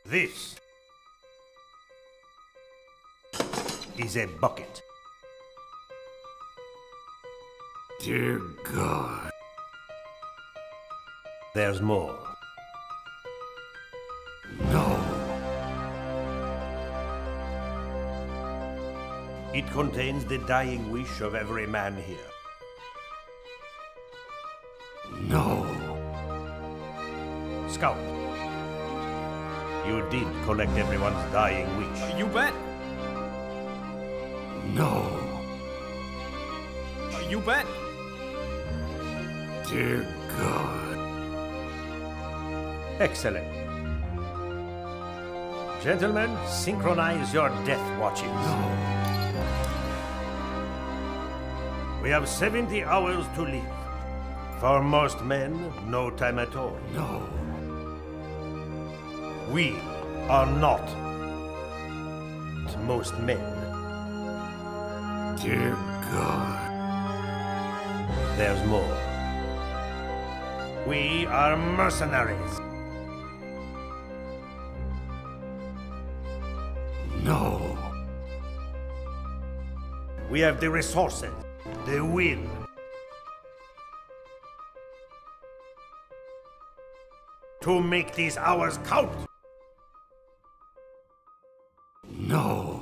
This is a bucket. Dear God. There's more. No. It contains the dying wish of every man here. No. Scout, you did collect everyone's dying wish. You bet. No. You bet. Dear God. Excellent. Gentlemen, synchronize your death watches. No. We have 70 hours to live. For most men, no time at all. No. We are not most men. Dear God. There's more. We are mercenaries. No. We have the resources, the will. To make these hours count. No.